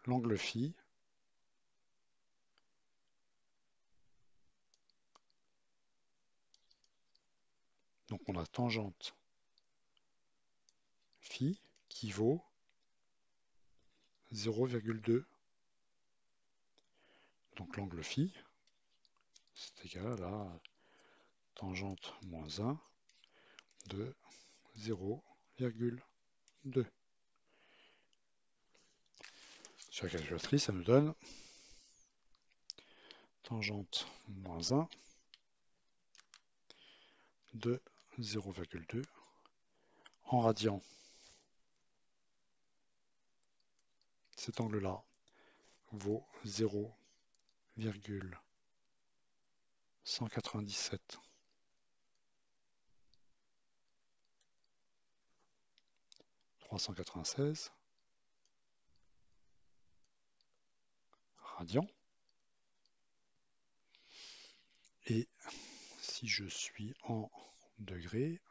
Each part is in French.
l'angle phi, donc on a tangente phi qui vaut 0,2. Donc l'angle phi, c'est égal à tangente moins 1 de 0,2. Sur la calculatrice, ça nous donne tangente moins 1 de 0,2 en radian. Cet angle-là vaut 0,197 396 radians. Et si je suis en degrés,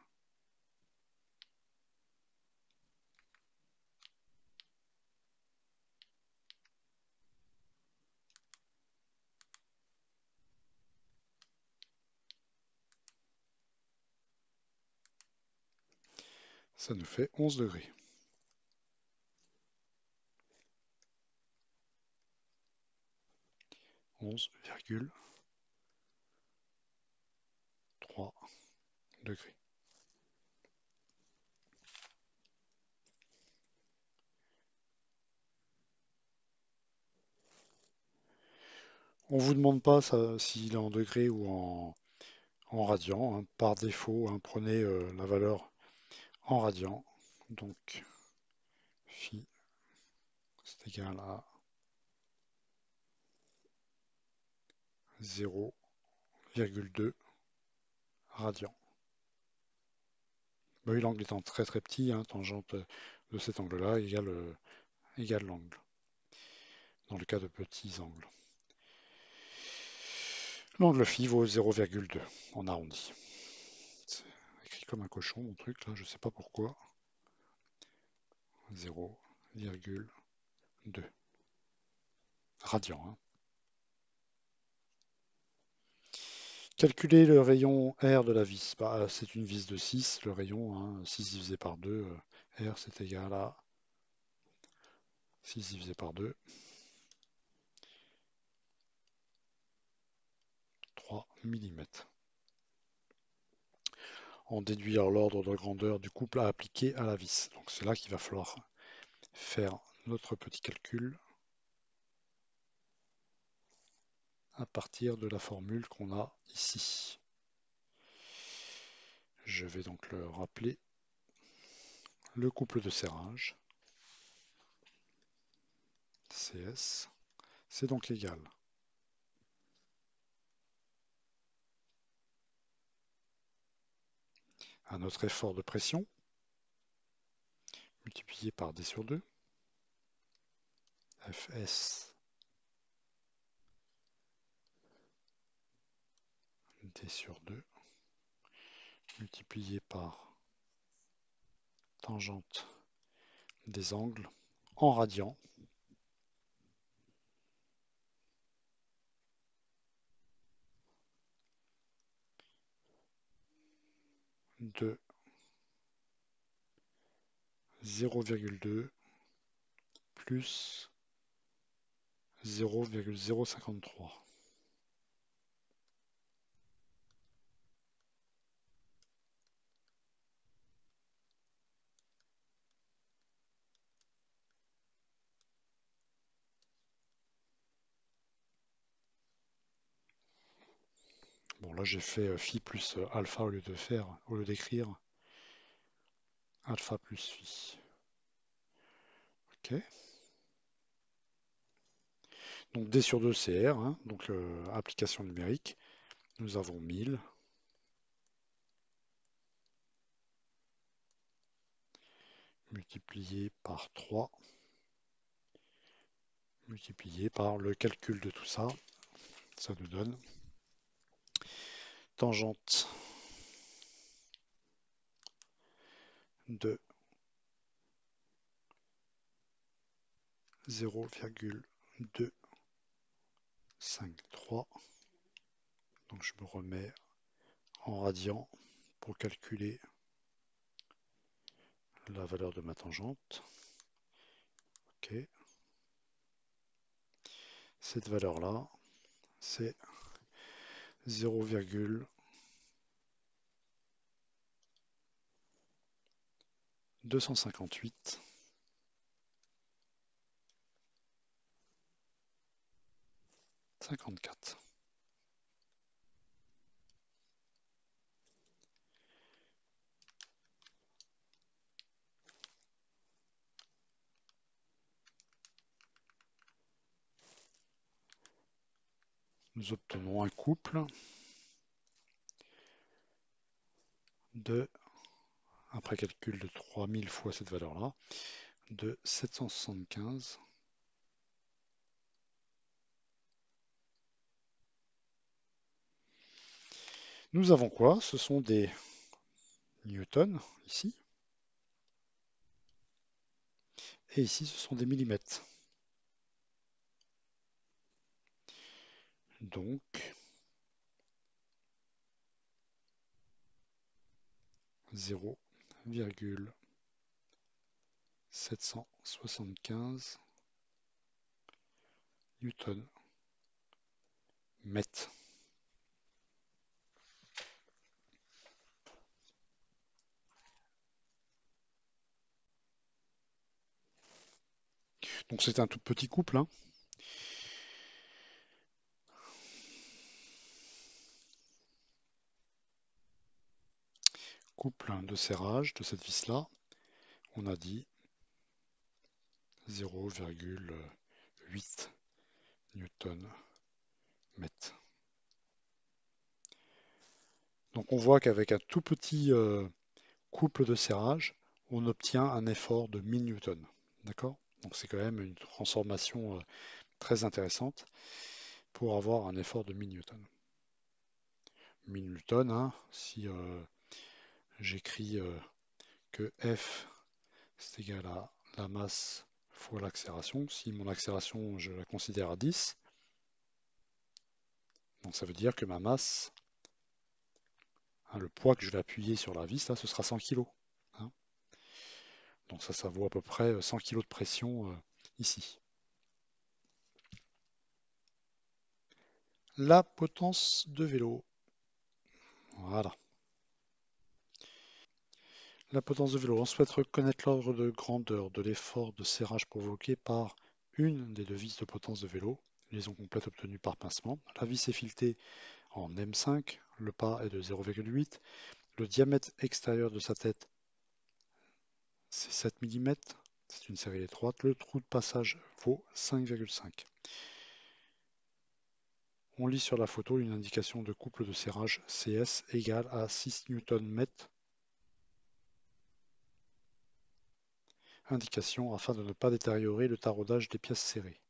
ça nous fait 11 degrés. 11,3 degrés. On ne vous demande pas s'il est en degrés ou en radians, hein. Par défaut, hein, prenez la valeur en radians. Donc, phi, c'est égal à 0,2 radians. Bah oui, l'angle étant très très petit, hein, tangente de cet angle-là égale l'angle, dans le cas de petits angles. L'angle phi vaut 0,2 en arrondi. C'est écrit comme un cochon mon truc là, je sais pas pourquoi. 0,2 radians. Hein. Calculer le rayon R de la vis. Bah, c'est une vis de 6, le rayon, hein, 6 divisé par 2, R c'est égal à 6 divisé par 2, 3 mm. On déduit alors l'ordre de grandeur du couple à appliquer à la vis. Donc c'est là qu'il va falloir faire notre petit calcul à partir de la formule qu'on a ici. Je vais donc le rappeler. Le couple de serrage, CS, c'est donc égal à notre effort de pression multiplié par D sur 2, Fs D sur 2, multiplié par tangente des angles en radians, de 0,2 plus 0,053. Bon, là j'ai fait phi plus alpha au lieu d'écrire alpha plus phi. Ok. Donc D sur 2 c'est R, hein, donc application numérique. Nous avons 1000 multiplié par 3 multiplié par le calcul de tout ça. Ça nous donne tangente de 0,253. Donc je me remets en radians pour calculer la valeur de ma tangente. Ok. Cette valeur-là, c'est 0,258. Nous obtenons un couple de, après calcul de 3000 fois cette valeur-là, de 775. Nous avons quoi? Ce sont des newtons ici, et ici ce sont des millimètres. Donc 0,775 newton mètre. Donc c'est un tout petit couple, hein. Couple de serrage de cette vis-là, on a dit 0,8 newton mètre. Donc on voit qu'avec un tout petit couple de serrage, on obtient un effort de 1000 newtons. D'accord? Donc c'est quand même une transformation très intéressante pour avoir un effort de 1000 newtons. 1000 newtons, hein, si j'écris que F c'est égal à la masse fois l'accélération, si mon accélération je la considère à 10, donc ça veut dire que ma masse, hein, le poids que je vais appuyer sur la vis, là, ce sera 100 kg. Hein. Donc ça vaut à peu près 100 kg de pression ici. La potence de vélo. Voilà. La potence de vélo. On souhaite reconnaître l'ordre de grandeur de l'effort de serrage provoqué par une des deux vis de potence de vélo. Liaison complète obtenue par pincement. La vis est filetée en M5. Le pas est de 0,8. Le diamètre extérieur de sa tête, c'est 7 mm. C'est une série étroite. Le trou de passage vaut 5,5. On lit sur la photo une indication de couple de serrage CS égale à 6 Nm. Indication afin de ne pas détériorer le taraudage des pièces serrées.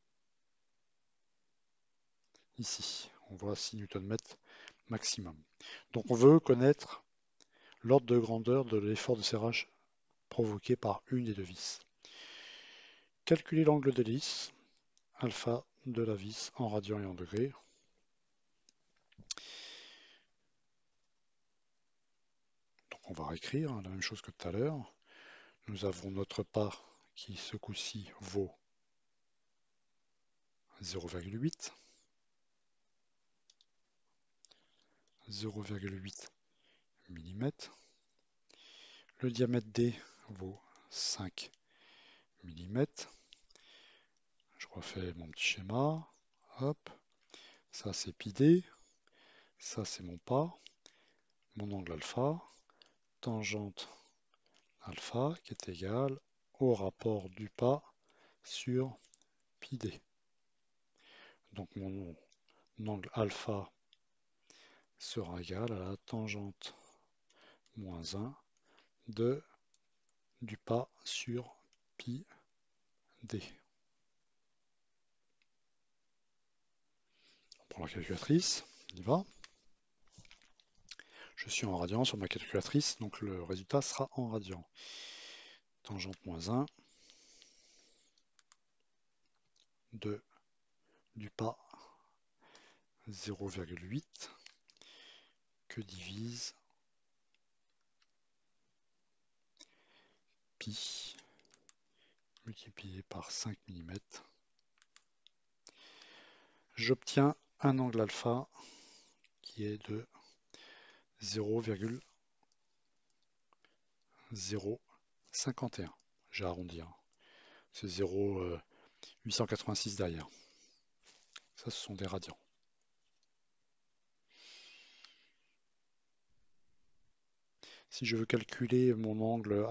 Ici, on voit 6 Nm maximum. Donc on veut connaître l'ordre de grandeur de l'effort de serrage provoqué par une des deux vis. Calculer l'angle d'hélice, alpha de la vis en radians et en degrés. Donc on va réécrire la même chose que tout à l'heure. Nous avons notre pas qui ce coup-ci vaut 0,8. 0,8 mm. Le diamètre D vaut 5 mm. Je refais mon petit schéma. Hop. Ça c'est pi D. Ça c'est mon pas. Mon angle alpha. Tangente alpha qui est égal au rapport du pas sur pi D. Donc mon angle alpha sera égal à la tangente moins 1 du pas sur pi D. On prend la calculatrice, on y va. Je suis en radians sur ma calculatrice, donc le résultat sera en radians. Tangente moins 1 de du pas 0,8 que divise pi multiplié par 5 mm. J'obtiens un angle alpha qui est de 0,051. J'ai arrondi, hein. C'est 0,886 derrière. Ça, ce sont des radians. Si je veux calculer mon angle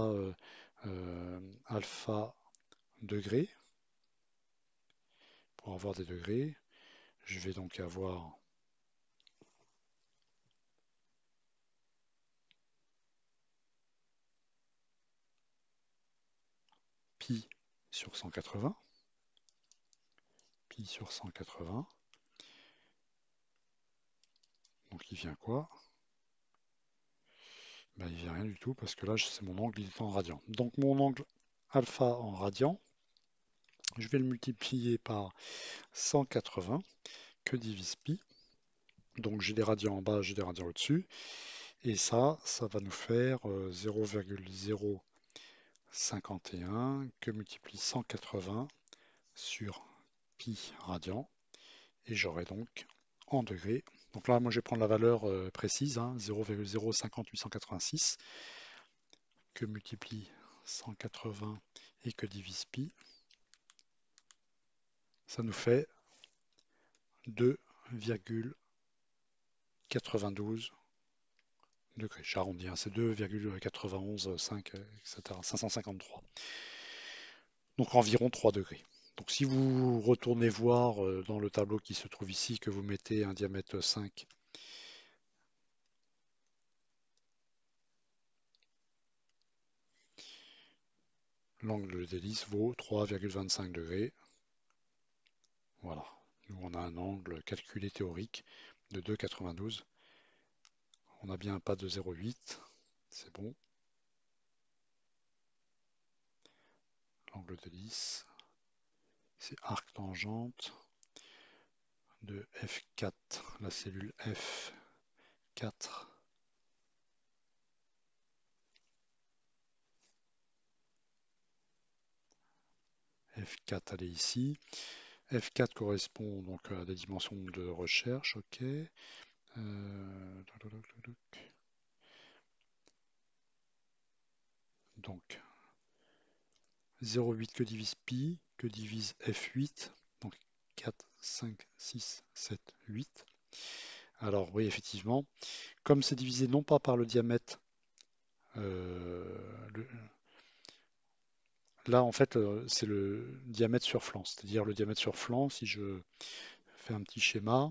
alpha degré, pour avoir des degrés, je vais donc avoir pi sur 180. Pi sur 180. Donc il vient quoi? Ben, il vient rien du tout parce que là, c'est mon angle, il est en radian. Donc mon angle alpha en radian, je vais le multiplier par 180 que divise pi. Donc j'ai des radians en bas, j'ai des radians au-dessus. Et ça va nous faire 0,051 que multiplie 180 sur pi radian. Et j'aurai donc en degrés. Donc là, moi, je vais prendre la valeur précise, hein, 0,050886 que multiplie 180 et que divise pi. Ça nous fait 2,92 degrés. J'arrondis, hein, c'est 2,915, etc. 553. Donc environ 3 degrés. Donc si vous retournez voir dans le tableau qui se trouve ici, que vous mettez un diamètre 5, l'angle d'hélice vaut 3,25 degrés. Voilà. Nous, on a un angle calculé théorique de 2,92. On a bien un pas de 0,8. C'est bon. L'angle d'hélice, c'est arc tangente de F4, la cellule F4. F4, elle est ici. F4 correspond donc à des dimensions de recherche, ok. Donc 0,8 que divise pi, que divise F8, donc 4, 5, 6, 7, 8. Alors oui, effectivement, comme c'est divisé non pas par le diamètre, le, là en fait c'est le diamètre sur flanc, c'est-à-dire le diamètre sur flanc, si je fais un petit schéma,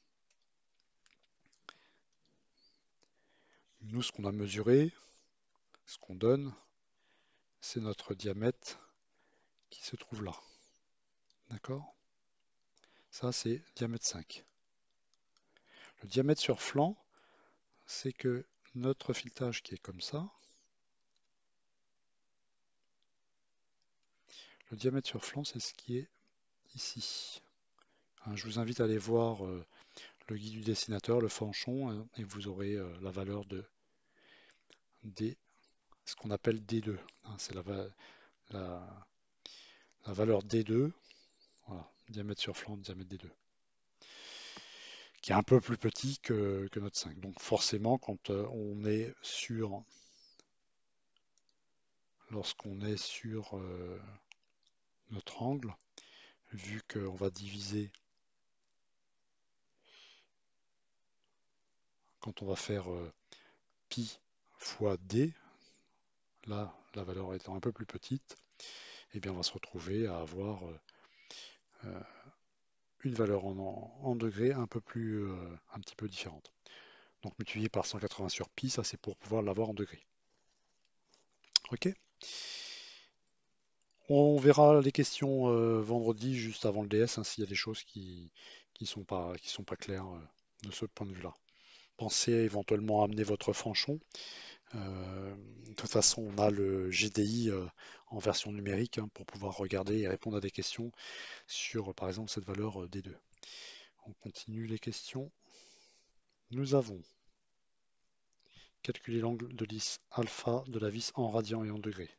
nous ce qu'on a mesuré, ce qu'on donne, c'est notre diamètre qui se trouve là. D'accord? Ça, c'est diamètre 5. Le diamètre sur flanc, c'est que notre filetage qui est comme ça, le diamètre sur flanc, c'est ce qui est ici. Hein, je vous invite à aller voir le guide du dessinateur, le fanchon, hein, et vous aurez la valeur de D, ce qu'on appelle D2. Hein, c'est la, la valeur D2, voilà, diamètre sur flanc, diamètre D2, qui est un peu plus petit que notre 5. Donc forcément, quand on est sur, lorsqu'on est sur notre angle, vu qu'on va diviser, quand on va faire pi fois d, là, la valeur étant un peu plus petite, eh bien, on va se retrouver à avoir euh, une valeur en degrés un petit peu différente. Donc multiplié par 180 sur pi, ça c'est pour pouvoir l'avoir en degrés. Ok? On verra les questions vendredi juste avant le DS, hein, s'il y a des choses qui sont pas claires de ce point de vue-là. pensez éventuellement à amener votre Fanchon. De toute façon, on a le GDI en version numérique hein, pour pouvoir regarder et répondre à des questions sur, par exemple, cette valeur D2. On continue les questions. Nous avons calculé l'angle de lisse alpha de la vis en radians et en degrés.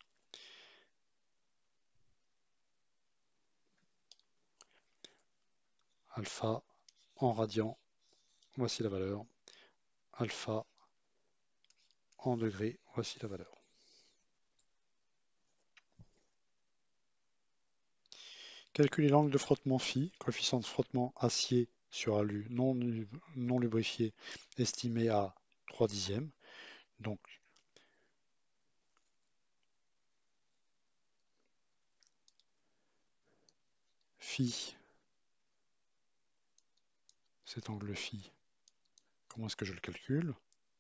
Alpha en radians, voici la valeur. Alpha en degrés, voici la valeur. Calculer l'angle de frottement phi, coefficient de frottement acier sur alu non lubrifié, estimé à 3 dixièmes. Donc, phi, cet angle phi, comment est-ce que je le calcule?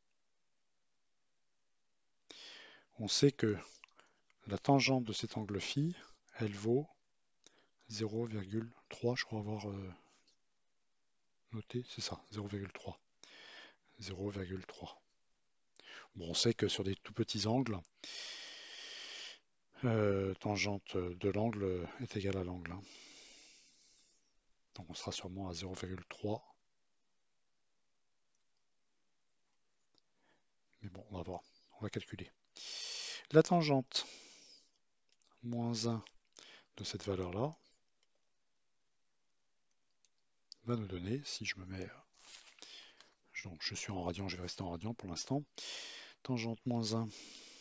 On sait que la tangente de cet angle phi, elle vaut 0,3, je crois avoir noté, c'est ça, 0,3. 0,3. Bon, on sait que sur des tout petits angles, tangente de l'angle est égale à l'angle. Hein. Donc on sera sûrement à 0,3. Mais bon, on va voir. On va calculer. La tangente moins 1 de cette valeur-là va nous donner, si je me mets... Donc je suis en radian, je vais rester en radian pour l'instant. Tangente moins 1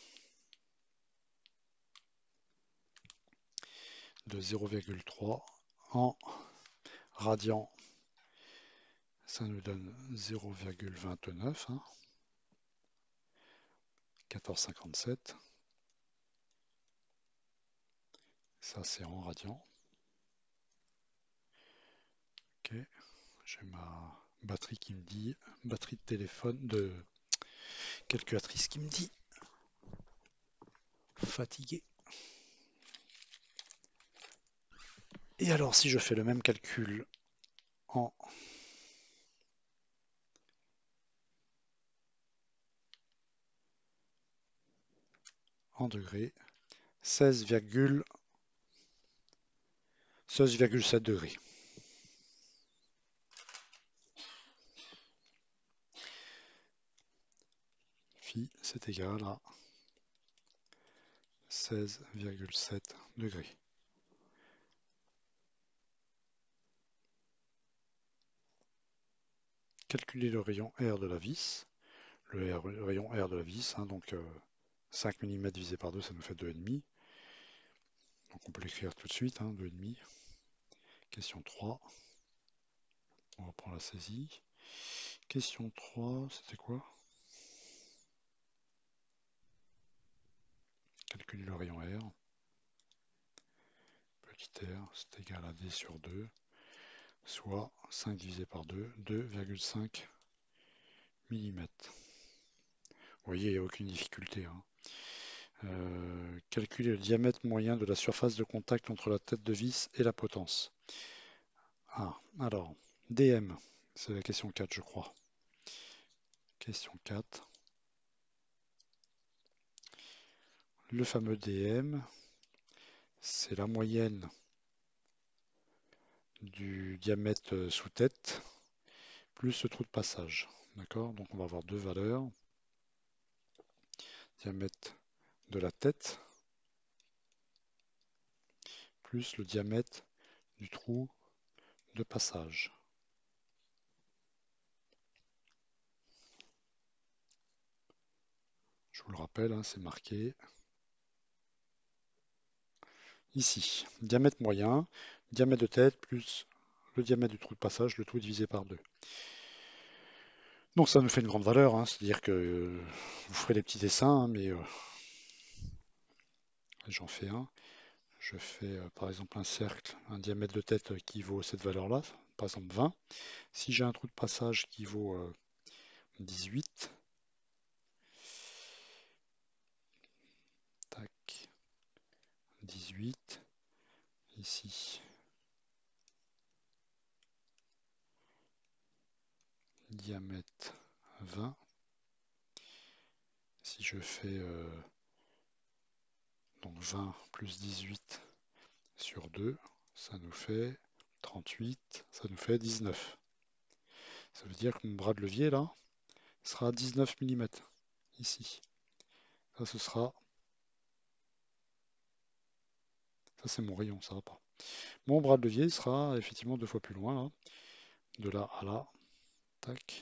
de 0,3 en radian, ça nous donne 0,29, hein, 14,57. Ça, c'est en radian. Ok, j'ai ma batterie qui me dit, batterie de téléphone, de calculatrice qui me dit fatigué. Et alors, si je fais le même calcul en degrés, 16,7 degrés. Phi, c'est égal à 16,7 degrés. Calculer le rayon R de la vis. Le rayon R de la vis, hein, donc 5 mm divisé par 2, ça nous fait 2,5. Donc on peut l'écrire tout de suite, hein, 2,5. Question 3. On reprend la saisie. Question 3, c'était quoi? Calculer le rayon R. Petit r, c'est égal à D sur 2, soit 5 divisé par 2, 2,5 mm. Vous voyez, il n'y a aucune difficulté. Hein. Calculer le diamètre moyen de la surface de contact entre la tête de vis et la potence. Ah, alors, DM, c'est la question 4, je crois. Question 4. Le fameux DM, c'est la moyenne du diamètre sous tête plus le trou de passage. D'accord? Donc on va avoir deux valeurs. Diamètre de la tête plus le diamètre du trou de passage. Je vous le rappelle, hein, c'est marqué ici. Diamètre moyen, diamètre de tête plus le diamètre du trou de passage, le tout divisé par 2. Donc ça nous fait une grande valeur, hein, c'est-à-dire que vous ferez des petits dessins, hein, mais j'en fais un. Je fais par exemple un cercle, un diamètre de tête qui vaut cette valeur-là, par exemple 20. Si j'ai un trou de passage qui vaut 18, tac, 18, ici, diamètre 20. Si je fais donc 20 plus 18 sur 2, ça nous fait 38, ça nous fait 19. Ça veut dire que mon bras de levier là sera à 19 mm ici. Ça ce sera, ça c'est mon rayon, ça va pas. Mon bras de levier sera effectivement 2 fois plus loin là, de là à là, tac,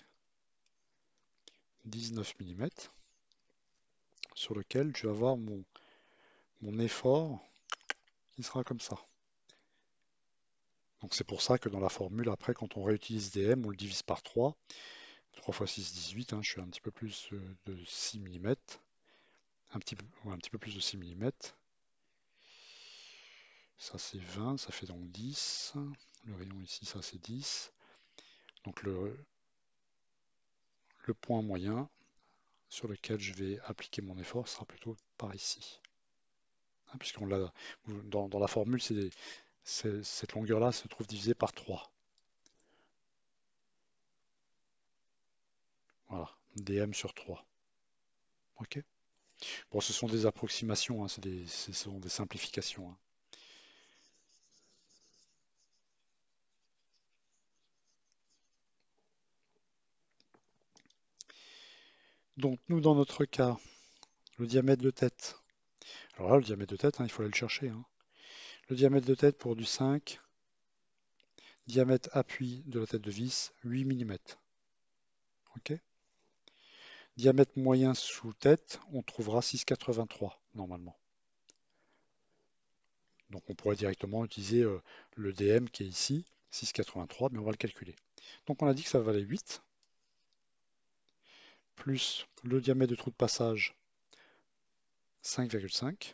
19 mm, sur lequel je vais avoir mon effort qui sera comme ça. Donc c'est pour ça que dans la formule, après, quand on réutilise dm, on le divise par 3. 3 fois 6, 18, hein, je suis un petit peu plus de 6 mm. Ouais, un petit peu plus de 6 mm. Ça c'est 20, ça fait donc 10. Le rayon ici, ça c'est 10. Donc le point moyen sur lequel je vais appliquer mon effort sera plutôt par ici. Hein, puisqu'on l'a dans la formule, cette longueur-là se trouve divisée par 3. Voilà, dm sur 3. Ok. Bon, ce sont des approximations, hein, ce sont des simplifications. Hein. Donc nous, dans notre cas, le diamètre de tête. Alors là, le diamètre de tête, hein, il faut aller le chercher. Hein. Le diamètre de tête pour du 5, diamètre appui de la tête de vis, 8 mm. Ok. Diamètre moyen sous tête, on trouvera 6,83 normalement. Donc on pourrait directement utiliser le DM qui est ici, 6,83, mais on va le calculer. Donc on a dit que ça valait 8, plus le diamètre de trou de passage, 5,5.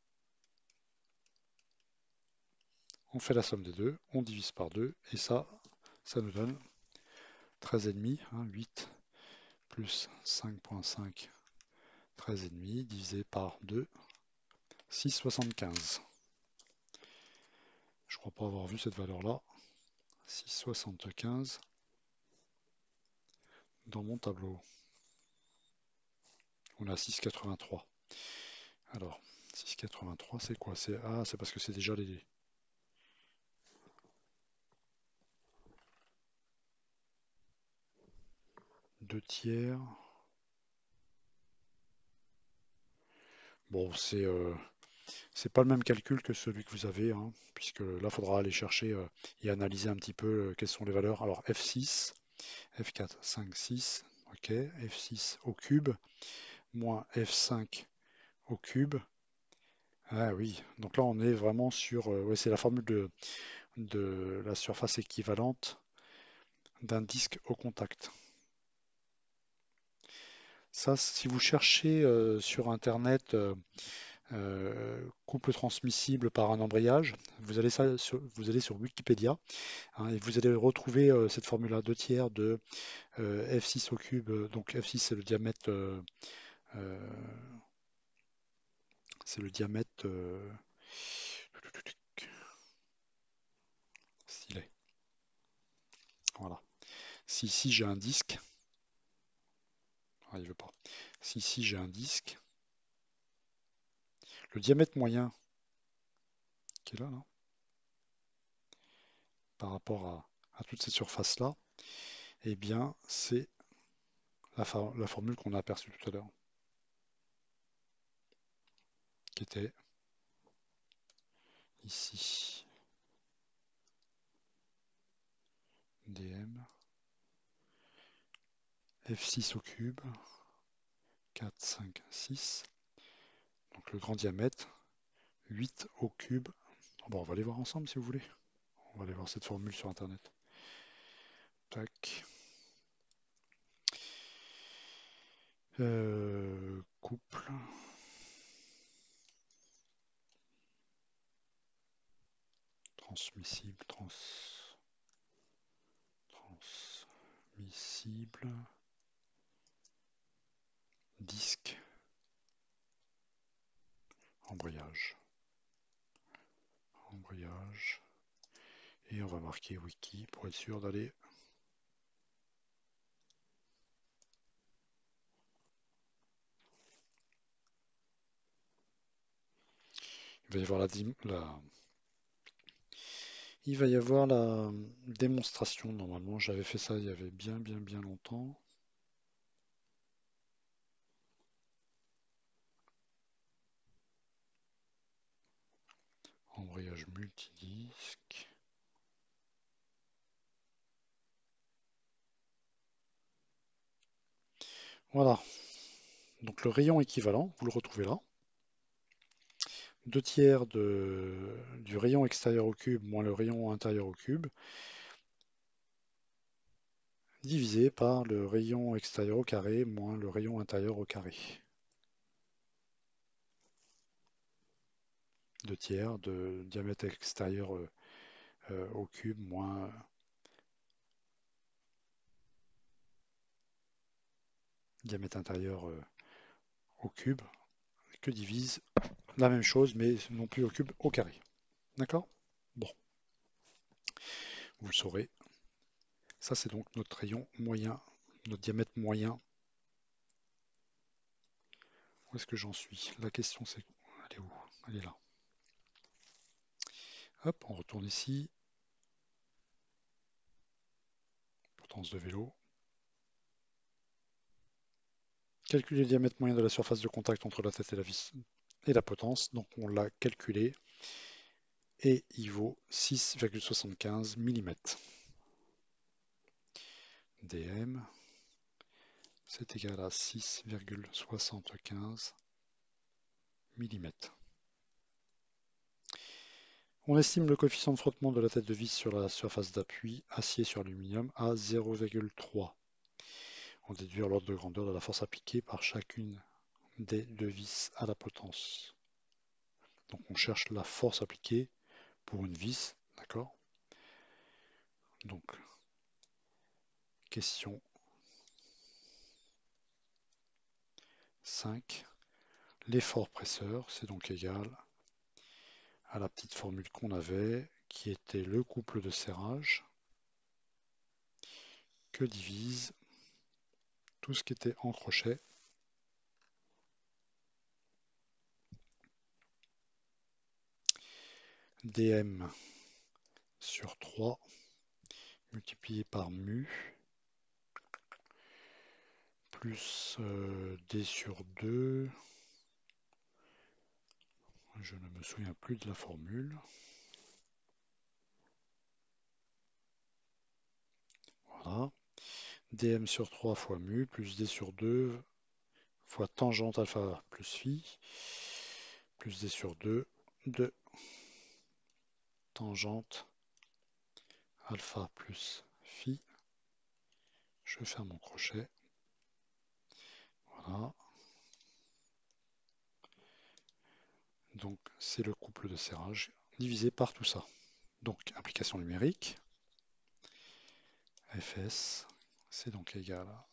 On fait la somme des deux, on divise par 2, et ça nous donne 13,5, hein, 8 plus 5,5, 13,5, divisé par 2, 6,75. Je ne crois pas avoir vu cette valeur-là. 6,75 dans mon tableau. On a 6,83. Alors, 6,83, c'est quoi? C'est parce que c'est déjà les 2 tiers. Bon, c'est pas le même calcul que celui que vous avez, hein, puisque là, il faudra aller chercher et analyser un petit peu quelles sont les valeurs. Alors, F6, F4, 5, 6, ok, F6 au cube, moins F5 au cube. Ah oui, donc là, on est vraiment sur, ouais, c'est la formule de la surface équivalente d'un disque au contact. Ça, si vous cherchez sur Internet couple transmissible par un embrayage, vous allez sur Wikipédia, hein, et vous allez retrouver cette formule-là, 2 tiers de F6 au cube. Donc F6 euh, c'est le diamètre stylet. Voilà. Si ici j'ai un disque, ah, il veut pas. Si ici j'ai un disque, le diamètre moyen qui est là, par rapport à toute cette surface-là, eh bien, c'est la formule qu'on a aperçue tout à l'heure, qui était ici. dm F6 au cube, 4, 5, 6. Donc le grand diamètre, 8 au cube. Bon, on va aller voir ensemble si vous voulez. On va aller voir cette formule sur Internet. Tac. Couple. Transmissible. Transmissible. Disque. Embrayage. Embrayage. Et on va marquer wiki pour être sûr d'aller va y avoir il va y avoir la démonstration. Normalement, j'avais fait ça il y avait bien, bien, bien longtemps. Embrayage multidisque. Voilà. Donc le rayon équivalent, vous le retrouvez là. 2 tiers du rayon extérieur au cube moins le rayon intérieur au cube, divisé par le rayon extérieur au carré moins le rayon intérieur au carré. 2 tiers de diamètre extérieur au cube moins diamètre intérieur au cube, que divise la même chose, mais non plus au cube, au carré. D'accord? Bon, vous le saurez. Ça, c'est donc notre rayon moyen, notre diamètre moyen. Où est-ce que j'en suis? La question, c'est... Elle est où? Elle est là. Hop, on retourne ici. Potence de vélo. Calculer le diamètre moyen de la surface de contact entre la tête et la vis et la potence. Donc on l'a calculé et il vaut 6,75 mm. dm, c'est égal à 6,75 mm. On estime le coefficient de frottement de la tête de vis sur la surface d'appui acier sur aluminium à 0,3. On déduit l'ordre de grandeur de la force appliquée par chacune des deux vis à la potence. Donc on cherche la force appliquée pour une vis, d'accord? Donc, question 5. L'effort presseur, c'est donc égal à la petite formule qu'on avait, qui était le couple de serrage, que divise tout ce qui était en crochet, dm sur 3 multiplié par mu, plus d sur 2, je ne me souviens plus de la formule. Voilà. dm sur 3 fois mu, plus d sur 2 fois tangente alpha plus phi, plus d sur 2 de tangente alpha plus phi. Je vais faire mon crochet. Voilà. Donc c'est le couple de serrage divisé par tout ça. Donc application numérique, Fs, c'est donc égal à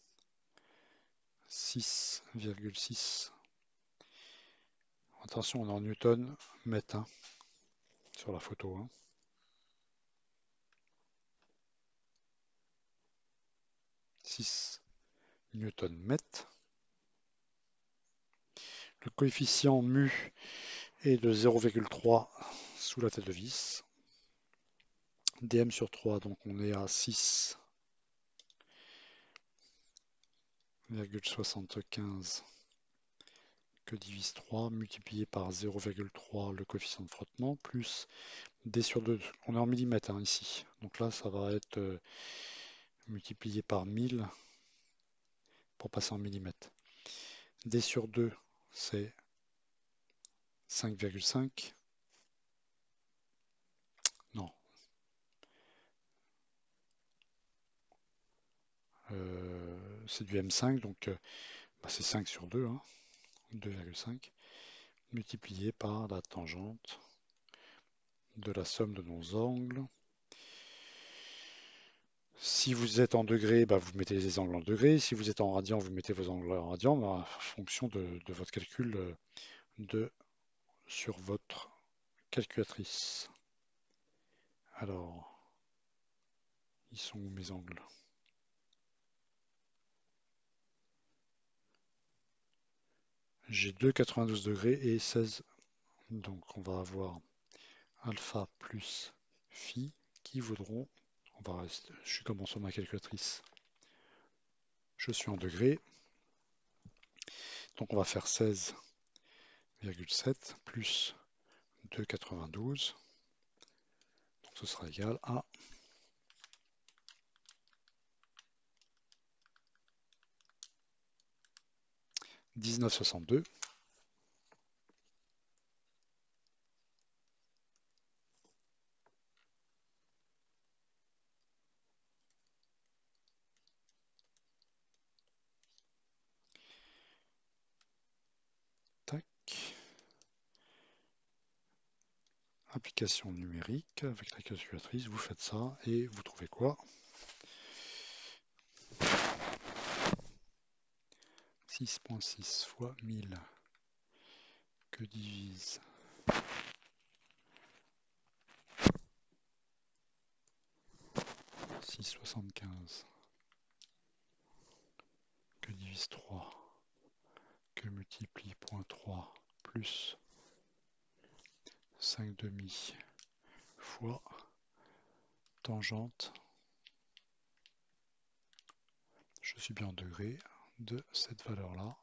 6,6. Attention, on est en newton mètre hein, sur la photo. Hein. 6 newton mètre. Le coefficient mu est de 0,3 sous la tête de vis. dm sur 3, donc on est à 6,75 que divise 3 multiplié par 0,3 le coefficient de frottement plus d sur 2. On est en millimètres hein, ici. Donc là, ça va être multiplié par 1000 pour passer en millimètres. d sur 2, c'est 5,5. Non. C'est du M5, donc c'est 5 sur 2, hein, 2,5, multiplié par la tangente de la somme de nos angles. Si vous êtes en degrés, bah, vous mettez les angles en degrés. Si vous êtes en radians, vous mettez vos angles en radians, bah, en fonction de votre calcul sur votre calculatrice. Alors, ils sont où mes angles? J'ai 2,92 degrés et 16 Donc on va avoir alpha plus phi qui vaudront, je suis comme sur ma calculatrice, je suis en degrés, donc on va faire 16,7 plus 2,92, donc ce sera égal à 19,62. Tac. Application numérique avec la calculatrice, vous faites ça et vous trouvez quoi? 6,6 fois 1000 que divise 6,75 que divise 3 que multiplie 0,3 plus 5 demi fois tangente, je suis bien en degrés, de cette valeur-là.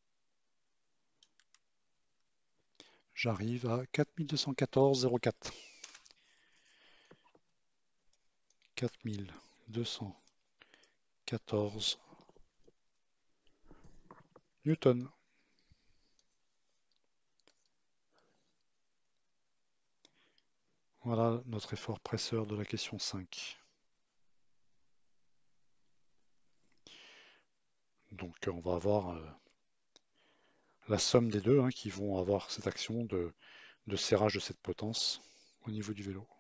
J'arrive à 4214,04. 4214 newtons. Voilà notre effort presseur de la question 5. Donc on va avoir la somme des deux qui vont avoir cette action de serrage de cette potence au niveau du vélo.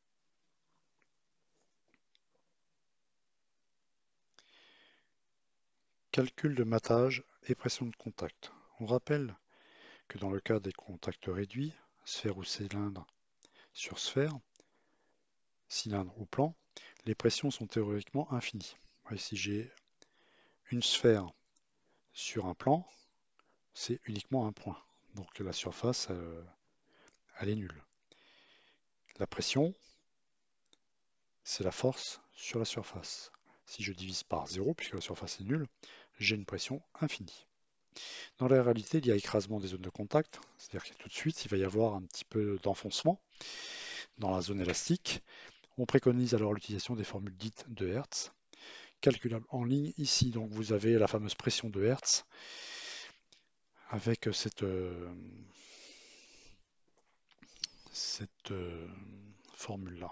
Calcul de mattage et pression de contact. On rappelle que dans le cas des contacts réduits, sphère ou cylindre sur sphère, cylindre ou plan, les pressions sont théoriquement infinies. Et si j'ai une sphère sur un plan, c'est uniquement un point. Donc la surface, elle est nulle. La pression, c'est la force sur la surface. Si je divise par 0, puisque la surface est nulle, j'ai une pression infinie. Dans la réalité, il y a écrasement des zones de contact, c'est-à-dire que tout de suite, il va y avoir un petit peu d'enfoncement dans la zone élastique. On préconise alors l'utilisation des formules dites de Hertz, calculables en ligne ici. Donc vous avez la fameuse pression de Hertz avec cette formule-là.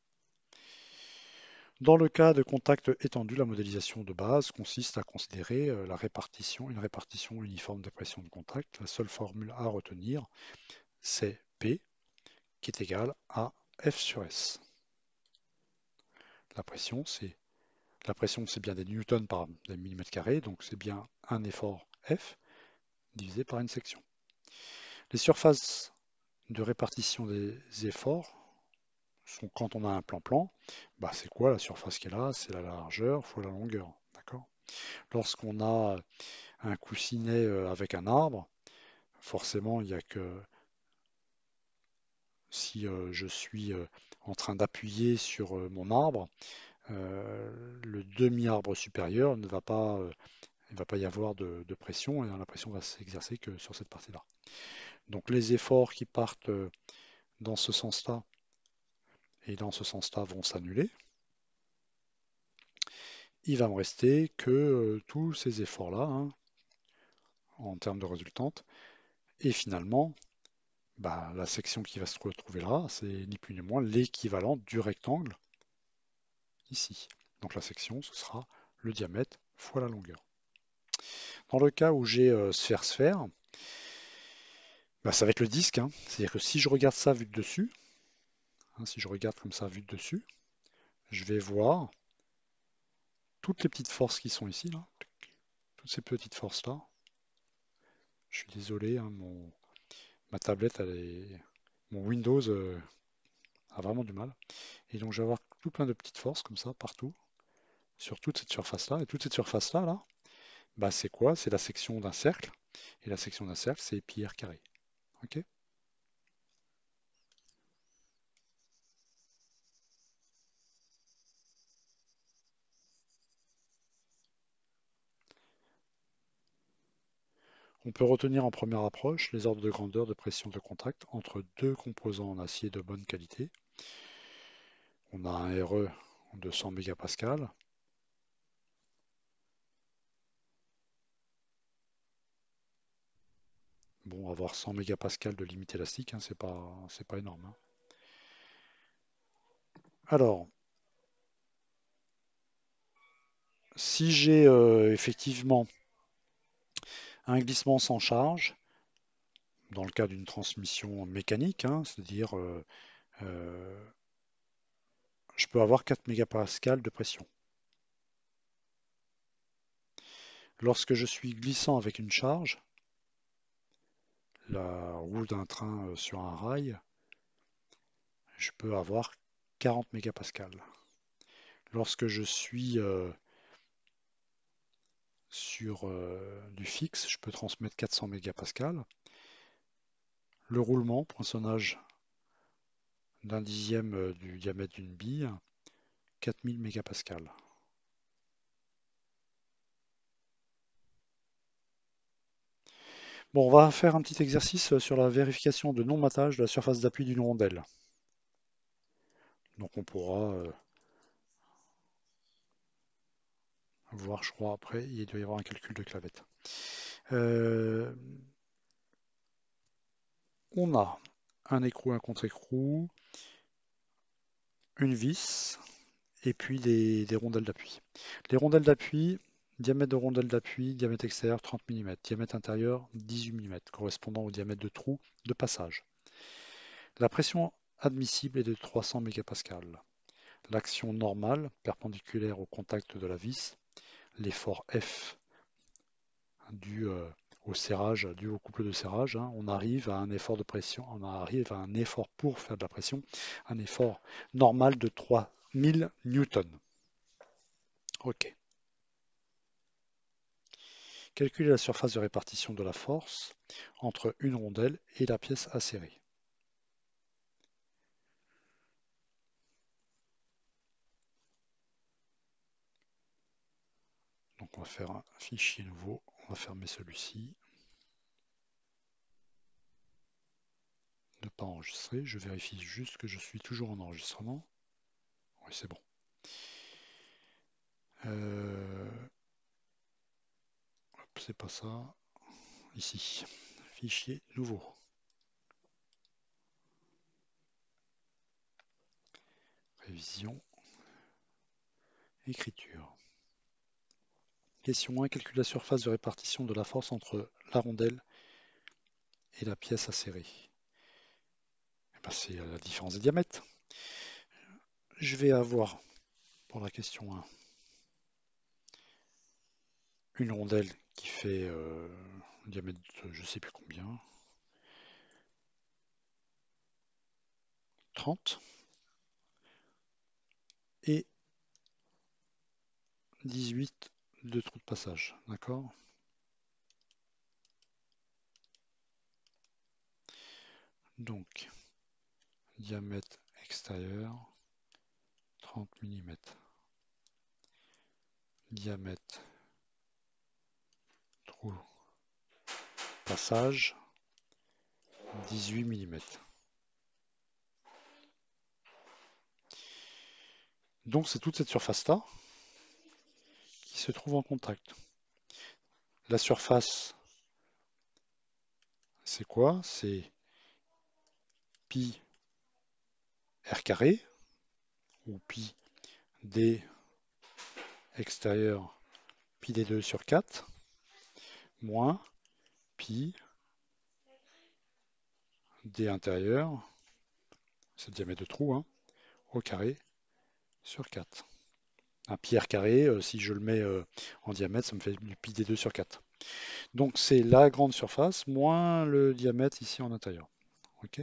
Dans le cas de contact étendu, la modélisation de base consiste à considérer une répartition uniforme des pressions de contact. La seule formule à retenir, c'est P, qui est égal à F sur S. La pression, c'est bien des newtons par des millimètres carrés, donc c'est bien un effort F divisé par une section. Les surfaces de répartition des efforts sont quand on a un plan-plan, c'est quoi la surface qui est là? C'est la largeur fois la longueur. D'accord. Lorsqu'on a un coussinet avec un arbre, forcément, il n'y a que si je suis en train d'appuyer sur mon arbre, le demi-arbre supérieur ne va pas, il ne va pas y avoir de pression et la pression va s'exercer que sur cette partie-là. Donc les efforts qui partent dans ce sens-là et dans ce sens-là vont s'annuler. Il va me rester que tous ces efforts-là en termes de résultante. Et finalement, la section qui va se retrouver là, c'est ni plus ni moins l'équivalent du rectangle ici. Donc la section, ce sera le diamètre fois la longueur. Dans le cas où j'ai sphère-sphère, ça va être le disque. C'est-à-dire que si je regarde ça vu de dessus, si je regarde comme ça vu de dessus, je vais voir toutes les petites forces qui sont ici, là, toutes ces petites forces-là. Je suis désolé, ma tablette, mon Windows a vraiment du mal. Et donc je vais avoir tout plein de petites forces comme ça partout, sur toute cette surface-là. Et toute cette surface-là, c'est quoi? C'est la section d'un cercle. Et la section d'un cercle, c'est pi r carré. Ok? On peut retenir en première approche les ordres de grandeur de pression de contact entre deux composants en acier de bonne qualité. On a un RE de 100 mégapascales. Bon, avoir 100 mégapascales de limite élastique, hein, c'est pas énorme, hein. Alors, si j'ai effectivement un glissement sans charge, dans le cas d'une transmission mécanique, hein, c'est-à-dire euh, je peux avoir 4 mégapascales de pression. Lorsque je suis glissant avec une charge, la roue d'un train sur un rail, je peux avoir 40 mégapascales. Lorsque je suis sur du fixe, je peux transmettre 400 mégapascales. Le roulement, poinçonnage d'un dixième du diamètre d'une bille, 4000 mégapascales. Bon, on va faire un petit exercice sur la vérification de non-matage de la surface d'appui d'une rondelle. Donc on pourra voir, je crois, après, il doit y avoir un calcul de clavette. Euh, on a un écrou, un contre-écrou, une vis et puis des rondelles d'appui. Les rondelles d'appui, diamètre de rondelle d'appui, diamètre extérieur 30 mm, diamètre intérieur 18 mm, correspondant au diamètre de trou de passage. La pression admissible est de 300 mégapascales. L'action normale, perpendiculaire au contact de la vis, l'effort F dû au serrage, dû au couple de serrage, hein, on arrive à un effort de pression, on arrive à un effort pour faire de la pression, un effort normal de 3000 newtons. Ok. Calculer la surface de répartition de la force entre une rondelle et la pièce acérée. Donc on va faire un fichier nouveau, on va fermer celui-ci, ne pas enregistrer, je vérifie juste que je suis toujours en enregistrement. Oui, c'est bon. C'est pas ça. Ici, fichier nouveau. Révision, écriture. Question 1. Calcule la surface de répartition de la force entre la rondelle et la pièce acérée. Eh ben, c'est la différence des diamètres. Je vais avoir, pour la question 1, une rondelle qui fait un diamètre de je ne sais plus combien, 30, et 18 de trous de passage. D'accord? Donc, diamètre extérieur, 30 mm. Diamètre trou passage, 18 mm. Donc c'est toute cette surface-là qui se trouve en contact. La surface, c'est quoi? C'est pi r carré, ou pi d extérieur, pi d2 sur 4, moins pi d intérieur, c'est le diamètre de trou, hein, au carré sur 4. Un pi r carré, si je le mets en diamètre, ça me fait du pi d2 sur 4. Donc c'est la grande surface moins le diamètre ici en intérieur. Ok.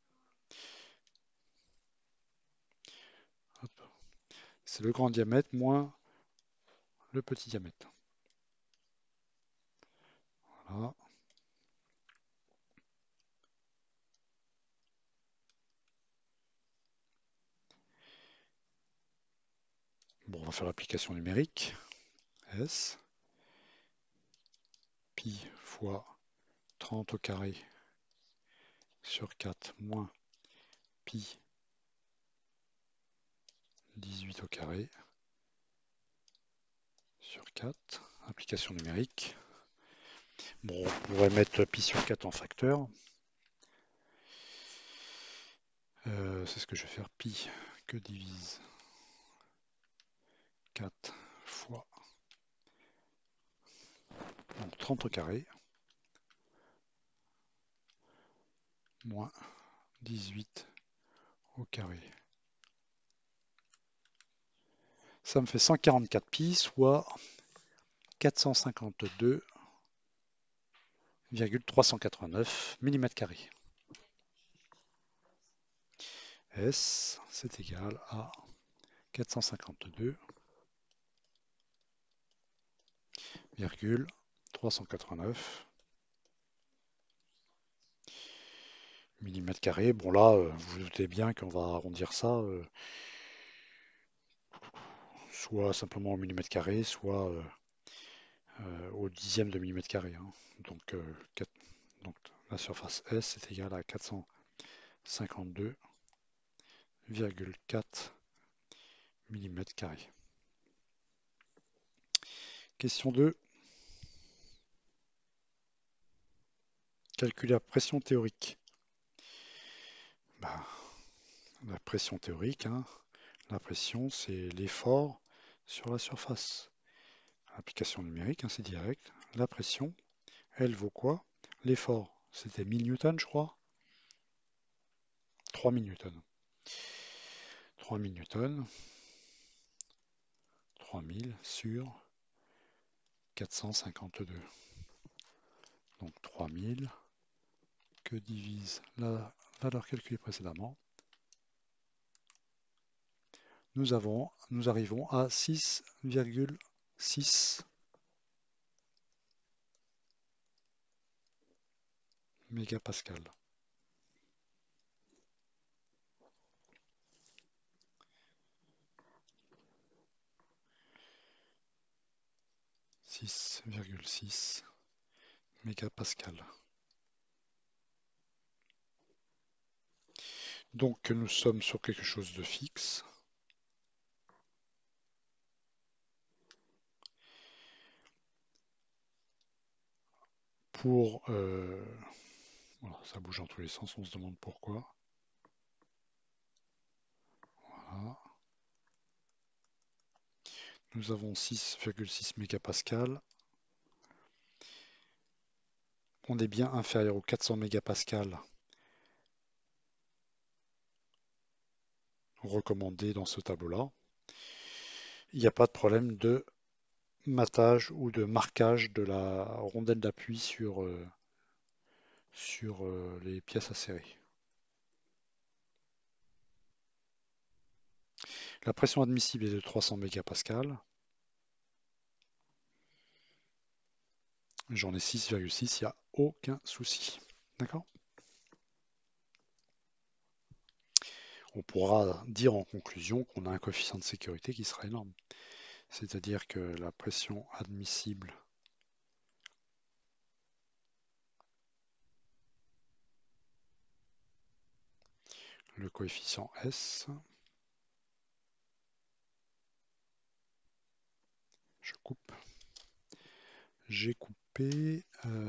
C'est le grand diamètre moins le petit diamètre. Voilà. Bon, on va faire l'application numérique. S pi fois 30 au carré sur 4 moins pi 18 au carré sur 4. Application numérique. Bon, on pourrait mettre pi sur 4 en facteur. C'est ce que je vais faire. Pi que divise 4 fois donc 30 au carré moins 18 au carré. Ça me fait 144 pi, soit 452,389 mm². S, c'est égal à 452,389 mm². Bon là, vous vous doutez bien qu'on va arrondir ça, soit simplement au mm², soit au dixième de mm². Hein. Donc, donc la surface S est égale à 452,4 mm². Question 2. Calculer la pression théorique. Bah, la pression théorique, hein, la pression, c'est l'effort sur la surface. Application numérique, hein, c'est direct. La pression, elle vaut quoi? L'effort, c'était 1000 newtons, je crois. 3000 newtons. 3000 newtons. 3000 sur 452. Donc 3000 que divise la valeur calculée précédemment. Nous arrivons à 6,6 mégapascal. « 6,6 mégapascal. Donc nous sommes sur quelque chose de fixe. Pour... voilà, ça bouge dans tous les sens, on se demande pourquoi. Voilà. Nous avons 6,6 mégapascal. On est bien inférieur aux 400 mégapascal recommandé dans ce tableau-là. Il n'y a pas de problème de matage ou de marquage de la rondelle d'appui sur les pièces à serrer. La pression admissible est de 300 mégapascal. J'en ai 6,6, il n'y a aucun souci. D'accord? On pourra dire en conclusion qu'on a un coefficient de sécurité qui sera énorme. C'est-à-dire que la pression admissible le coefficient S, je coupe, j'ai coupé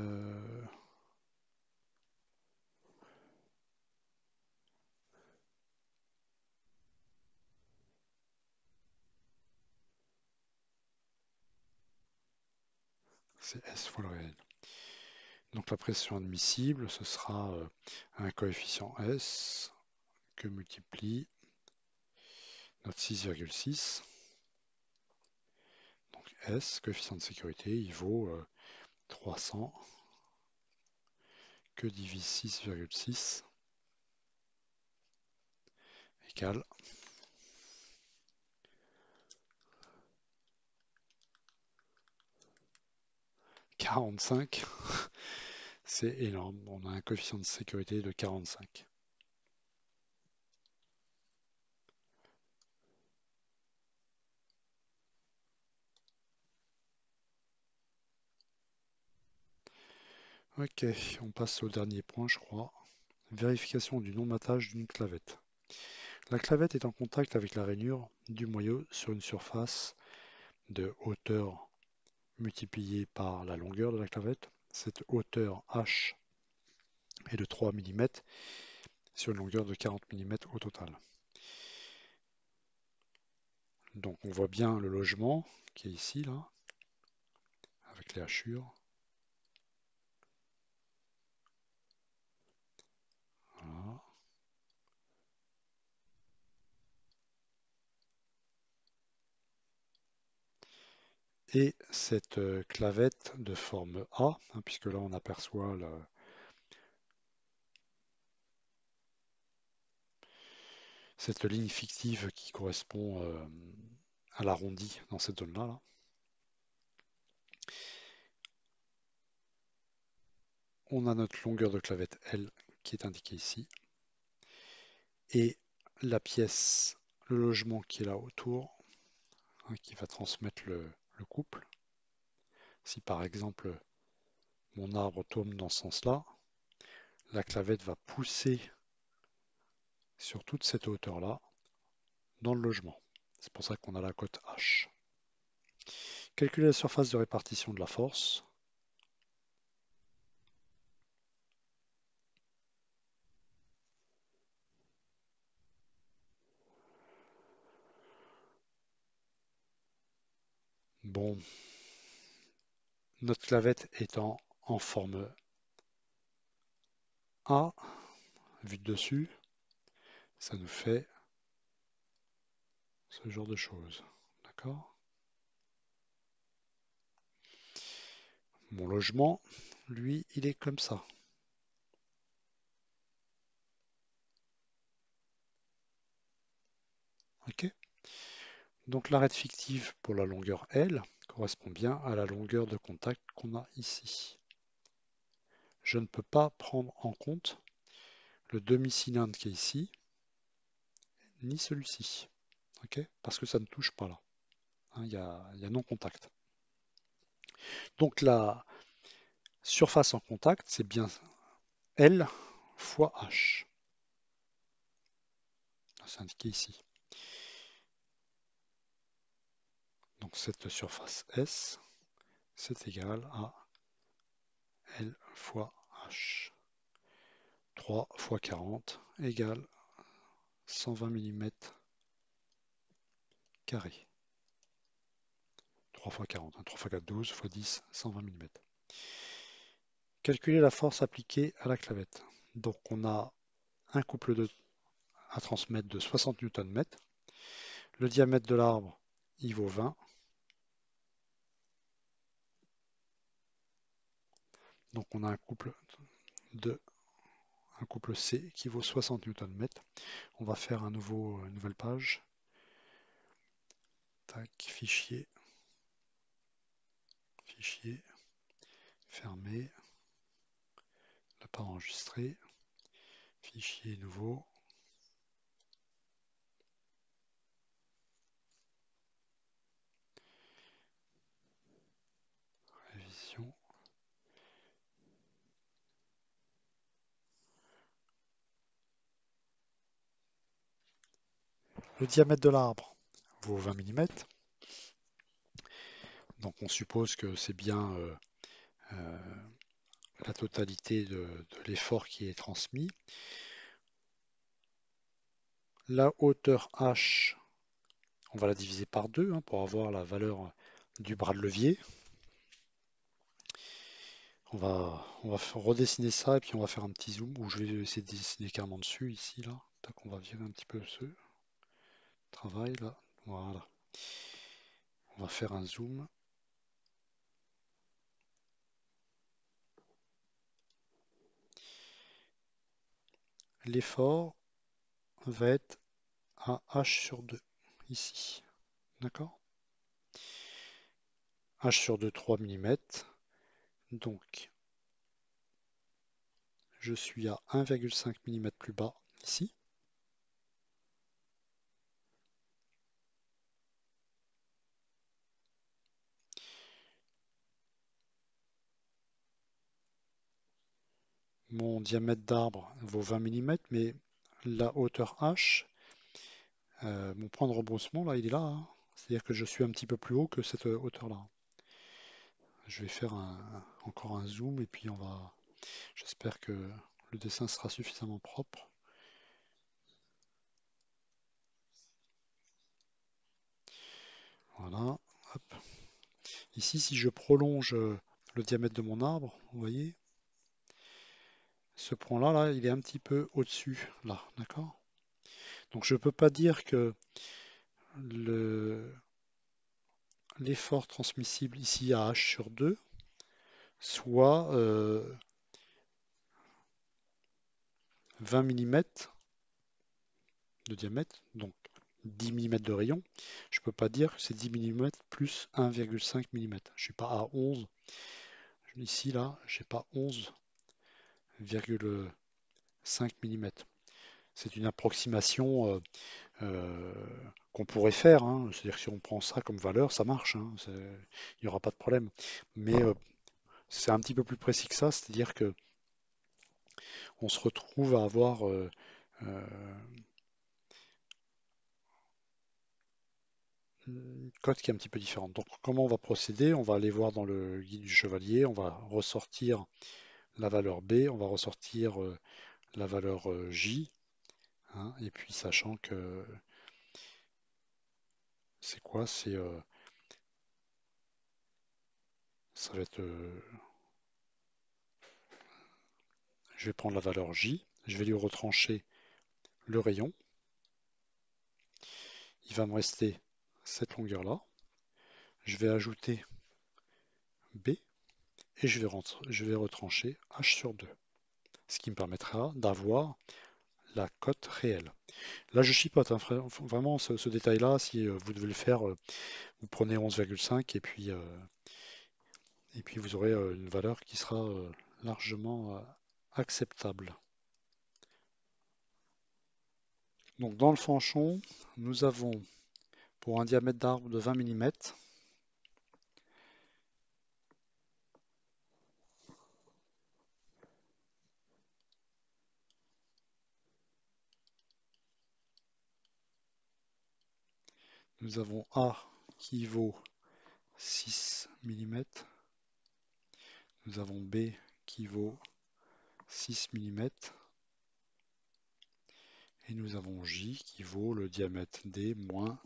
c'est S fois le réel. Donc la pression admissible, ce sera un coefficient S que multiplie notre 6,6. Donc S, coefficient de sécurité, il vaut 300 que divise 6,6 égale 45. C'est énorme, on a un coefficient de sécurité de 45. Ok, on passe au dernier point, je crois. Vérification du non-matage d'une clavette. La clavette est en contact avec la rainure du moyeu sur une surface de hauteur multipliée par la longueur de la clavette. Cette hauteur H est de 3 mm sur une longueur de 40 mm au total. Donc on voit bien le logement qui est ici, là, avec les hachures. Voilà. Et cette clavette de forme A, hein, puisque là on aperçoit cette ligne fictive qui correspond à l'arrondi dans cette zone-là. Là. On a notre longueur de clavette L qui est indiquée ici. Et la pièce, le logement qui est là autour, hein, qui va transmettre le couple. Si par exemple mon arbre tourne dans ce sens-là, la clavette va pousser sur toute cette hauteur-là dans le logement. C'est pour ça qu'on a la cote H. Calculer la surface de répartition de la force. Bon, notre clavette étant en forme A, vue de dessus, ça nous fait ce genre de choses. D'accord? Mon logement, lui, il est comme ça. Ok? Donc l'arête fictive pour la longueur L correspond bien à la longueur de contact qu'on a ici. Je ne peux pas prendre en compte le demi-cylindre qui est ici, ni celui-ci. Ok? Parce que ça ne touche pas là. Hein, il y a non-contact. Donc la surface en contact, c'est bien L fois H. C'est indiqué ici. Donc cette surface S, c'est égal à L fois H. 3 fois 40 égale 120 mm carré. 3 fois 40, 3 fois 4, 12 fois 10, 120 mm. Calculer la force appliquée à la clavette. Donc on a un couple à transmettre de 60 Nm. Le diamètre de l'arbre, il vaut 20. Donc on a un couple C qui vaut 60 Nm. On va faire une nouvelle page. Tac, fichier, fichier, fermé, ne pas enregistrer, fichier nouveau, révision. Le diamètre de l'arbre vaut 20 mm. Donc on suppose que c'est bien euh, la totalité de l'effort qui est transmis. La hauteur H, on va la diviser par 2 hein, pour avoir la valeur du bras de levier. On va redessiner ça et puis on va faire un petit zoom où je vais essayer de dessiner carrément dessus, ici, là. Tac, on va virer un petit peu ce travail là. Voilà. On va faire un zoom. L'effort va être à H sur 2, ici. D'accord? H sur 2, 3 mm. Donc, je suis à 1,5 mm plus bas, ici. mon diamètre d'arbre vaut 20 mm, mais la hauteur H, mon point de rebroussement, là, il est là, hein. C'est-à-dire que je suis un petit peu plus haut que cette hauteur-là. Je vais faire encore un zoom et puis j'espère que le dessin sera suffisamment propre. Voilà. Hop. Ici, si je prolonge le diamètre de mon arbre, vous voyez, ce point-là, là, il est un petit peu au-dessus, là, d'accord? Donc je ne peux pas dire que le- l'effort transmissible ici à H sur 2 soit 20 mm de diamètre, donc 10 mm de rayon. Je ne peux pas dire que c'est 10 mm plus 1,5 mm. Je ne suis pas à 11. Ici, là, j'ai pas 11,5 mm. C'est une approximation euh, qu'on pourrait faire, hein. C'est-à-dire que si on prend ça comme valeur, ça marche, hein. Il n'y aura pas de problème. Mais c'est un petit peu plus précis que ça, c'est-à-dire que on se retrouve à avoir euh, une cote qui est un petit peu différente. Donc comment on va procéder? On va aller voir dans le guide du chevalier, on va ressortir la valeur B, on va ressortir la valeur J, hein, et puis sachant que c'est quoi? Ça va être, je vais prendre la valeur J, je vais lui retrancher le rayon, il va me rester cette longueur-là, je vais ajouter B et je vais retrancher H sur 2, ce qui me permettra d'avoir la cote réelle. Là, je chipote, hein, vraiment ce détail-là, si vous devez le faire, vous prenez 11,5 et puis vous aurez une valeur qui sera largement acceptable. Donc dans le fanchon, nous avons pour un diamètre d'arbre de 20 mm, nous avons A qui vaut 6 mm, nous avons B qui vaut 6 mm, et nous avons J qui vaut le diamètre D moins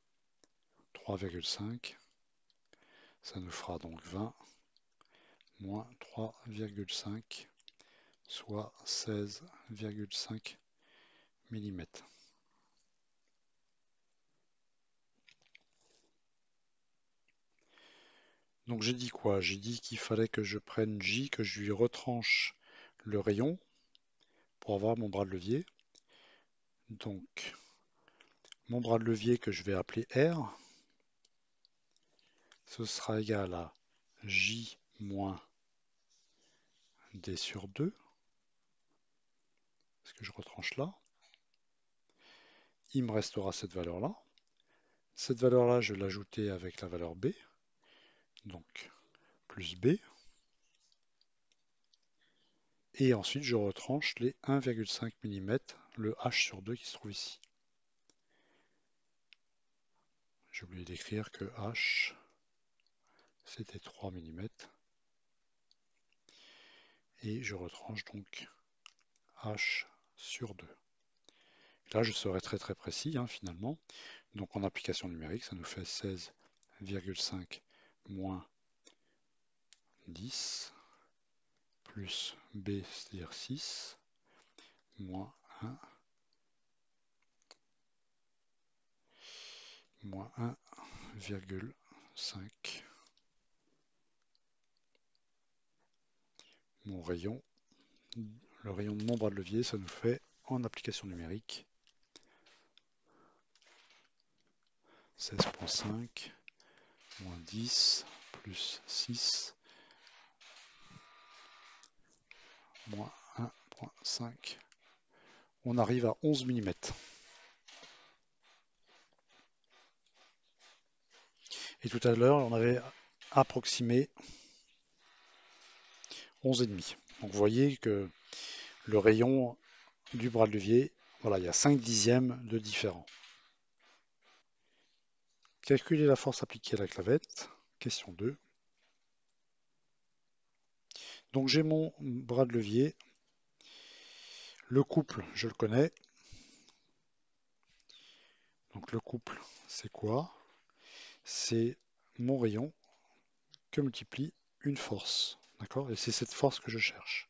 3,5. Ça nous fera donc 20 moins 3,5, soit 16,5 mm. Donc j'ai dit quoi? J'ai dit qu'il fallait que je prenne J, que je lui retranche le rayon pour avoir mon bras de levier. Donc mon bras de levier que je vais appeler R, ce sera égal à J moins D sur 2, ce que je retranche là. Il me restera cette valeur-là. Cette valeur-là, je vais l'ajouter avec la valeur B, donc plus B. Et ensuite, je retranche les 1,5 mm, le H sur 2 qui se trouve ici. J'ai oublié d'écrire que H, c'était 3 mm. Et je retranche donc H sur 2. Là, je serai très très précis, hein, finalement. Donc en application numérique, ça nous fait 16,5 moins 10 plus B, c'est-à-dire 6, moins 1, moins 1,5. Mon rayon, le rayon de mon bras de levier, ça nous fait en application numérique 16,5 moins 10 plus 6 moins 1,5. On arrive à 11 mm. Et tout à l'heure, on avait approximé 11,5. Donc vous voyez que le rayon du bras de levier. Voilà, il y a 5 dixièmes de différent. Calculer la force appliquée à la clavette. Question 2. Donc j'ai mon bras de levier. Le couple, je le connais. Donc le couple, c'est quoi? C'est mon rayon que multiplie une force. D'accord? Et c'est cette force que je cherche.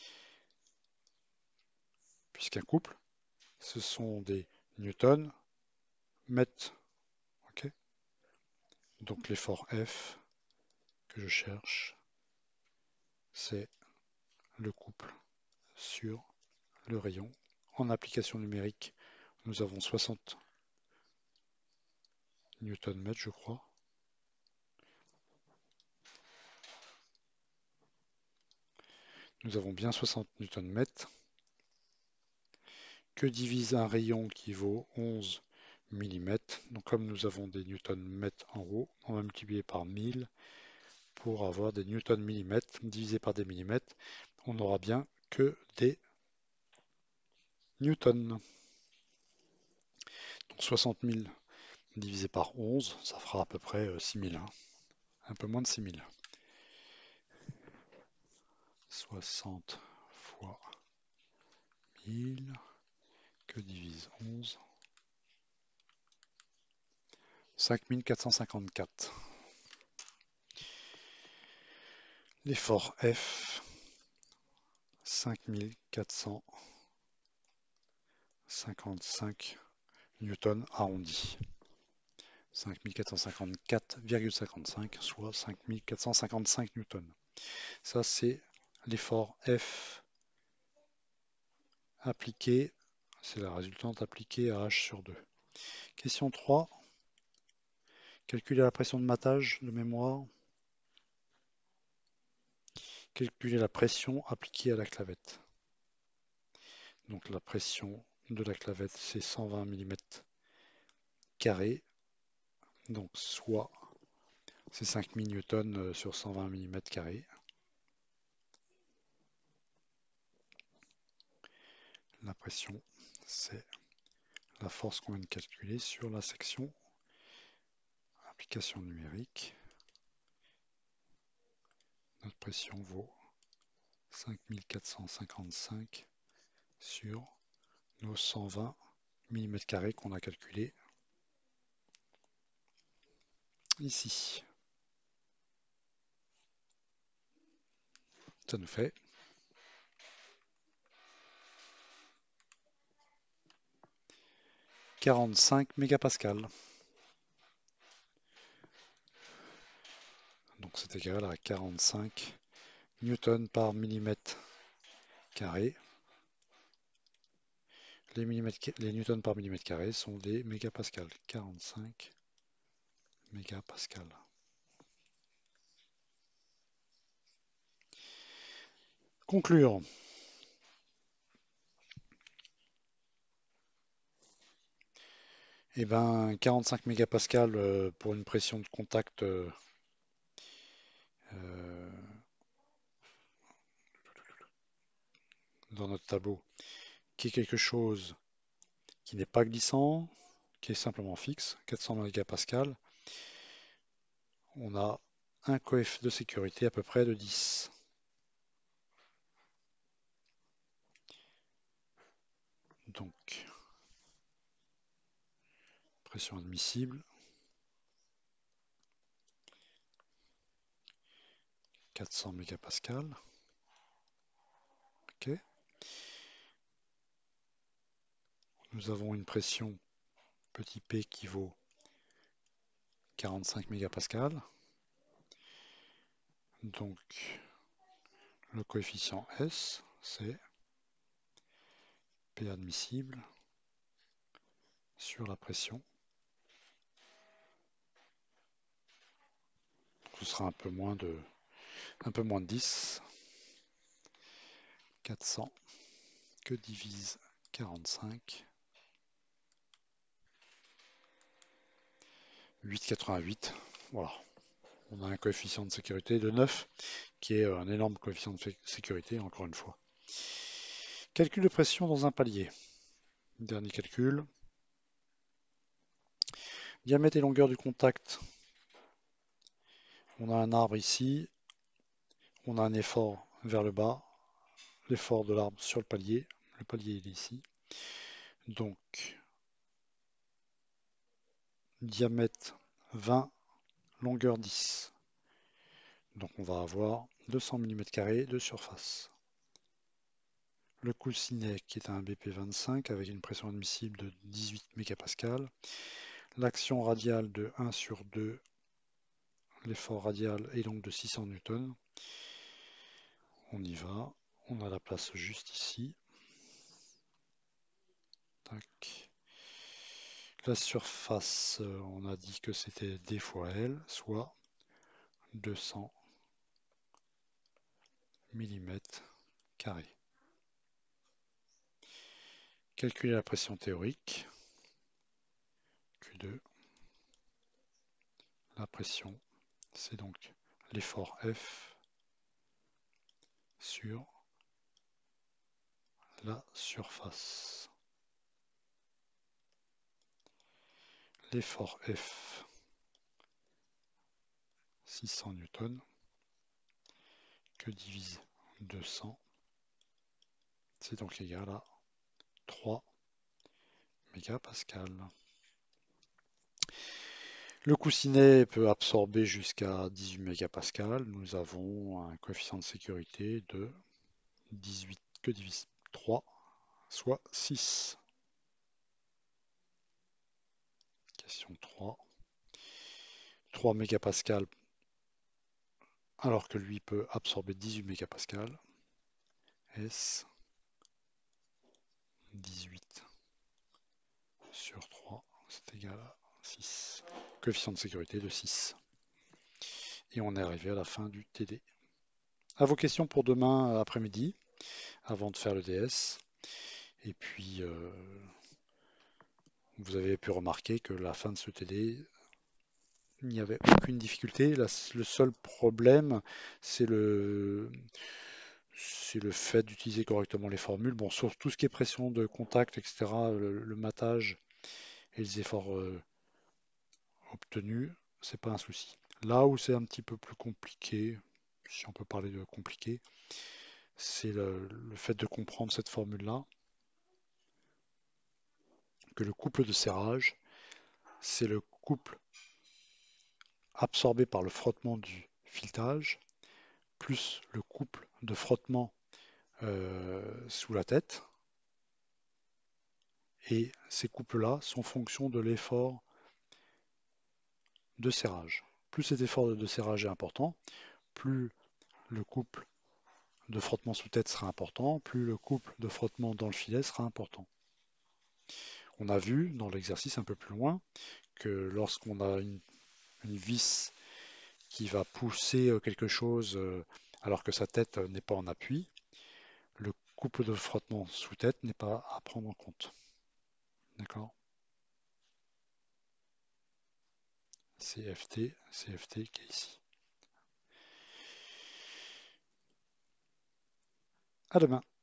Puisqu'un couple, ce sont des newtons, mètres. Ok? Donc l'effort F que je cherche, c'est le couple sur le rayon. En application numérique, nous avons 60 newton mètres, je crois. Nous avons bien 60 newton mètres. Que divise un rayon qui vaut 11 millimètres? Donc comme nous avons des newton mètres en haut, on va multiplier par 1000 pour avoir des newton millimètres. Divisé par des millimètres, on n'aura bien que des newtons. Donc 60 000 divisé par 11, ça fera à peu près 6000, hein. Un peu moins de 6000. 60 fois 1000, que divise 11? 5454. L'effort F, 5455 newtons arrondi. 5454,55, soit 5455 newtons. Ça, c'est l'effort F appliqué, c'est la résultante appliquée à H sur 2. Question 3. Calculer la pression de matage de mémoire. Calculer la pression appliquée à la clavette. Donc la pression de la clavette, c'est 120 mm². Donc soit c'est 5000 newtons sur 120 mm². La pression, c'est la force qu'on vient de calculer sur la section application numérique. Notre pression vaut 5455 sur nos 120 mm² qu'on a calculé ici. Ça nous fait 45 mégapascales. Donc c'est égal à 45 newtons par millimètre carré. Les newtons par millimètre carré sont des mégapascales. 45 mégapascales. Conclure. Eh ben, 45 mégapascales pour une pression de contact dans notre tableau, qui est quelque chose qui n'est pas glissant, qui est simplement fixe, 400 mégapascales. On a un coefficient de sécurité à peu près de 10. Donc, pression admissible, 400 mégapascales. OK. Nous avons une pression petit p qui vaut 45 mégapascales. Donc, le coefficient S, c'est P admissible sur la pression. Ce sera un peu moins de 10. 400 que divise 45. 8,88. Voilà. On a un coefficient de sécurité de 9, qui est un énorme coefficient de sécurité, encore une fois. Calcul de pression dans un palier. Dernier calcul. Diamètre et longueur du contact. On a un arbre ici. On a un effort vers le bas. L'effort de l'arbre sur le palier. Le palier il est ici. Donc, diamètre 20, longueur 10. Donc on va avoir 200 mm² de surface. Le coussinet qui est un BP25 avec une pression admissible de 18 mégapascales. L'action radiale de 1/2. L'effort radial est donc de 600 newtons. On y va. On a la place juste ici. Tac. La surface, on a dit que c'était D fois L, soit 200 mm². Calculer la pression théorique. Q2. La pression, c'est donc l'effort F sur la surface. L'effort F, 600 newtons, que divise 200, c'est donc égal à 3 mégapascales. Le coussinet peut absorber jusqu'à 18 mégapascales. Nous avons un coefficient de sécurité de 18 que divise 3, soit 6. Question 3. 3 mégapascales alors que lui peut absorber 18 mégapascales. S 18 sur 3, c'est égal à 6. Coefficient de sécurité de 6. Et on est arrivé à la fin du TD. À vos questions pour demain après-midi, avant de faire le DS. Et puis, vous avez pu remarquer que la fin de ce TD, il n'y avait aucune difficulté. Le seul problème, c'est le fait d'utiliser correctement les formules. Bon, sur tout ce qui est pression de contact, etc., le matage et les efforts obtenus, c'est pas un souci. Là où c'est un petit peu plus compliqué, si on peut parler de compliqué, c'est le fait de comprendre cette formule-là, que le couple de serrage, c'est le couple absorbé par le frottement du filetage, plus le couple de frottement sous la tête. Et ces couples-là sont fonction de l'effort de serrage. Plus cet effort de serrage est important, plus le couple de frottement sous tête sera important, plus le couple de frottement dans le filet sera important. On a vu dans l'exercice un peu plus loin que lorsqu'on a une vis qui va pousser quelque chose alors que sa tête n'est pas en appui, le couple de frottement sous tête n'est pas à prendre en compte. D'accord? CFT qui est ici. À demain.